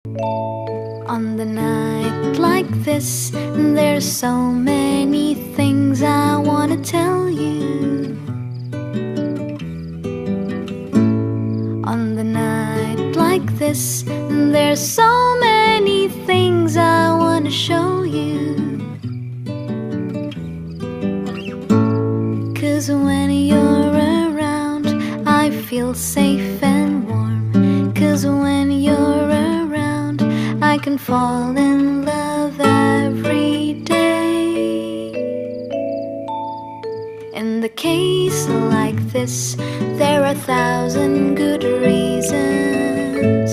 On the night like this, there's so many things I want to tell you. On the night like this, there's so many things I want to show you. 'Cause when you're around, I feel safe and warm. 'Cause when you're around, I can fall in love every day. In the case like this,